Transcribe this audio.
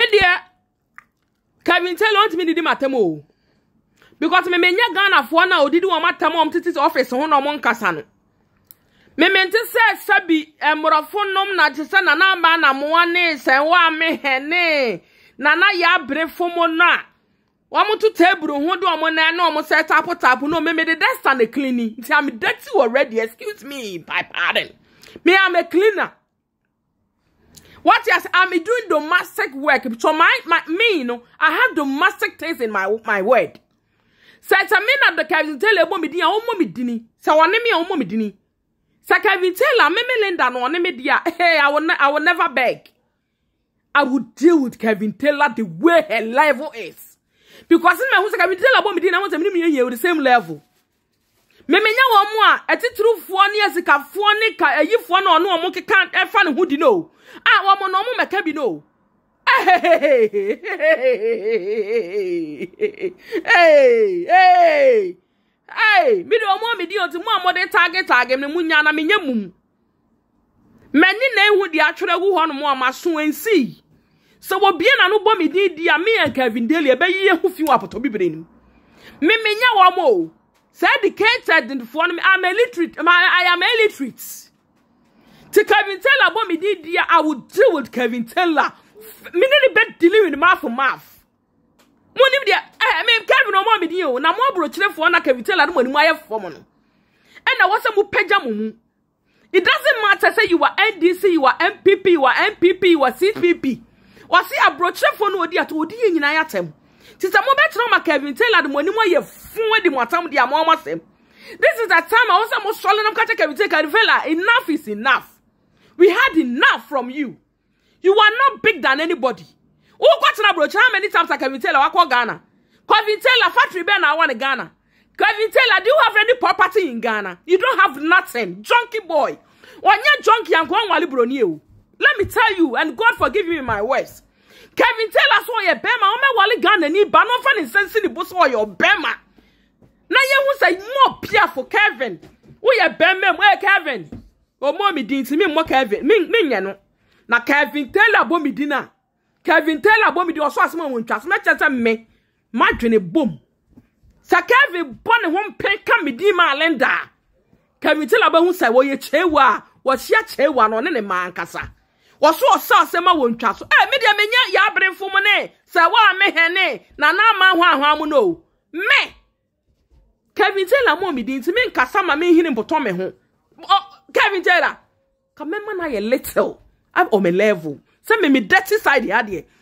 dear Kevin Taylor want me did matemo. Because me menya Ghana for now did one matamom to his office on among Casano. Me meant to say Sabi and Morafonum Natisa Nana Mana Moane, say one me hene. Nana ya brefomona. Wamu to table who do amona no almost set up no me the desk and the cleaning. I'm dirty already, excuse me, by pardon. Me I'm a cleaner. What yes, I'm doing domestic work. So me, you know, I have domestic things in my word. Said I mean the Kevin Taylor me dia o mommy dini. So one me o mommy dini. Sa Kevin Taylor me Linda no one me dia. Hey, I will never beg. I would deal with Kevin Taylor the way her level is. Because in my house Kevin Taylor me dini, I want to me here with the same level. Me menya wo mo a eti true fo ne asika fo ne ka ayifo na ono mo keka efa ne hudi no. Ah wo mo no mo meka bi no. Hey, me do mo me di oti mo de target me munya na menya mum. Mani na ehu di atwere gu ho no mo amaso ensi. So wo bie na no bo me di a me and Kevin Daly e be ye hu fi wa poto bibire ni. Me menya wo mo. Educated in the form I am illiterate. To Kevin Taylor, what me did dear, I would deal with Kevin Taylor. Me need bed dealing with mouth for mouth. Money dear, I mean Kevin no more me deal. Na more bro chile for na Kevin Taylor no money my for money. And I was a mu peja mumu. It doesn't matter say you are NDC, you are MPP, you are MPP, you are CPP. Or see a bro chile for no dear to odi in ayatem. Sister mo bet no ma Kevin Taylor the money mo ye fun di motam di amoma sem. This is the time I was almost swallowing catch Kevin Taylor. Enough is enough. We had enough from you. You are not big than anybody. Who got na broach how many times Kevin Taylor wa Ghana? Kevin Taylor factory ben na one Ghana. Kevin Taylor, do you have any property in Ghana? You don't have nothing. Junkie boy. When you junkie and go on wali broni. Let me tell you, and God forgive me my words. Kevin Taylor so ye bema o me wale Ghana ni ba no fa ni sense ni bo so your bema na ye hu say more pia for Kevin wo ye bema mo Kevin o mo mi din ti mi mo Kevin mi nye no na Kevin Taylor bo mi din na Kevin Taylor bo mi di oso asema won twa so na chance me madwene bom sa Kevin bo ne ho pen ka mi din ma Linda Kevin Taylor bo hu say wo ye chewa wo hia chewa no ne ma ankasa Wasu osa asema wontwa so me dia menya ya abremfo mu ne se wa me hene na na ma hwa mu no me Kevin Taylor mo mi din ti me nkasa ma me hini mboto me ho Kevin Taylor ka me ma na ye little I'm on my level say me dirty side ya de